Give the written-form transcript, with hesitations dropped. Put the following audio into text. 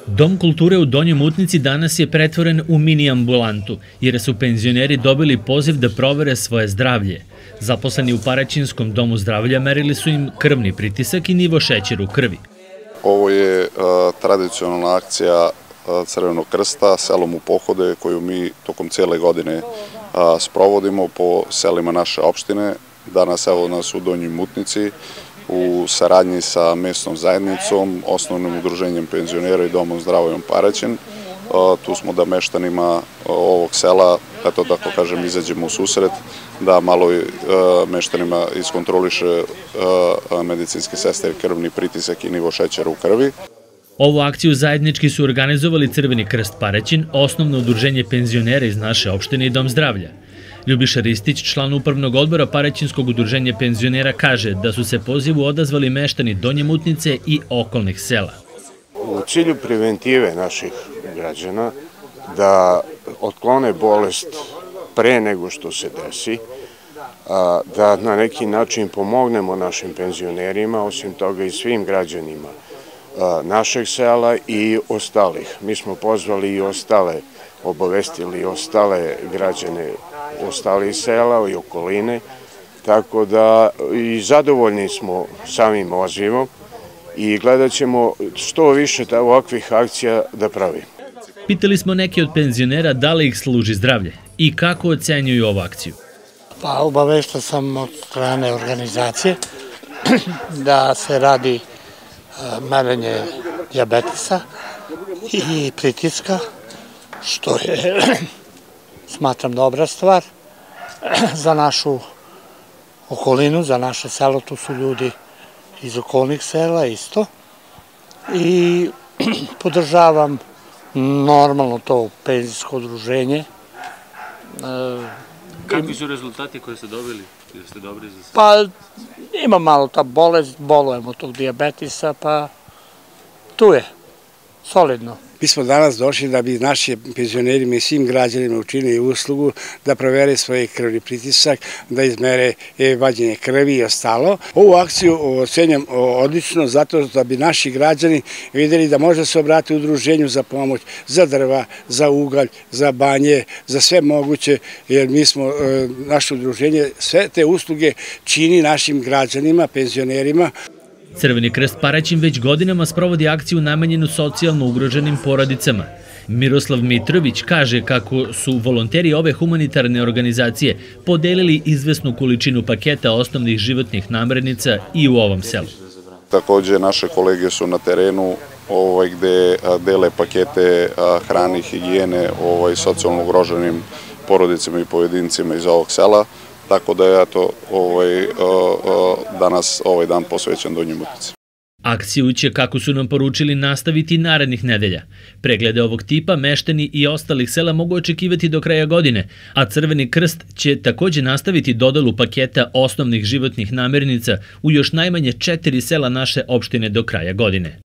Dom kulture u Donjoj Mutnici danas je pretvoren u mini ambulantu, jer su penzioneri dobili poziv da provere svoje zdravlje. Zaposleni u Paraćinskom domu zdravlja merili su im krvni pritisak i nivo šećera u krvi. Ovo je tradicionalna akcija Crvenog krsta Selom u pohode koju mi tokom cijele godine sprovodimo po selima naše opštine. Danas evo nas u Donjoj Mutnici u saradnji sa mesnom zajednicom, osnovnim udruženjem penzionera i domom zdravlja Paraćin. Tu smo da meštanima ovog sela, eto tako kažem, izađemo u susret, da malo meštanima iskontroliše medicinske sestre krvni pritisak i nivo šećera u krvi. Ovu akciju zajednički su organizovali Crveni krst Paraćin, osnovno udruženje penzionera iz naše opštine i dom zdravlja. Ljubiša Ristić, član upravnog odbora Paraćinskog udruženja penzionera, kaže da su se pozivu odazvali meštani Donje Mutnice i okolnih sela. U cilju preventive naših građana da otklone bolest pre nego što se desi, da na neki način pomognemo našim penzionerima, osim toga i svim građanima našeg sela i ostalih. Mi smo pozvali i ostale, obavestili ostale građane ostalih sela i okoline, tako da i zadovoljni smo samim odzivom i gledat ćemo što više ovakvih akcija da pravimo. Pitali smo neke od penzionera da li ih služi zdravlje i kako ocenjuju ovu akciju. Pa obavešten sam od strane organizacije da se radi merenje dijabetesa i pritiska, što je, smatram, dobra stvar za našu okolinu, za naše selo. Tu su ljudi iz okolnih sela isto i podržavam normalno to penzijsko udruženje. Kakvi su rezultati koje ste dobili? Jeste dobri za sve? Pa ima malo ta bolest, bolujemo tog dijabetisa, pa tu je, solidno. Mi smo danas došli da bi naši penzionerima i svim građanima učinili uslugu da provere svoj krvni pritisak, da izmere vađenje krvi i ostalo. Ovu akciju ocenjam odlično zato da bi naši građani videli da može se obratiti udruženju za pomoć, za drva, za ugalj, za banje, za sve moguće, jer mi smo, naše udruženje, sve te usluge čini našim građanima, penzionerima. Crveni krst Paraćin već godinama sprovodi akciju namenjenu socijalno ugroženim porodicama. Miroslav Mitrović kaže kako su volonteri ove humanitarne organizacije podelili izvesnu količinu paketa osnovnih životnih namirnica i u ovom selu. Takođe, naše kolege su na terenu gde dele pakete hrane i higijene socijalno ugroženim porodicama i pojedincima iz ovog sela. Tako da je danas ovaj dan posvećen Donjoj Mutnici. Akciju će, kako su nam poručili, nastaviti narednih nedelja. Preglede ovog tipa meštani i ostalih sela mogu očekivati do kraja godine, a Crveni krst će takođe nastaviti dodelu paketa osnovnih životnih namirnica u još najmanje 4 sela naše opštine do kraja godine.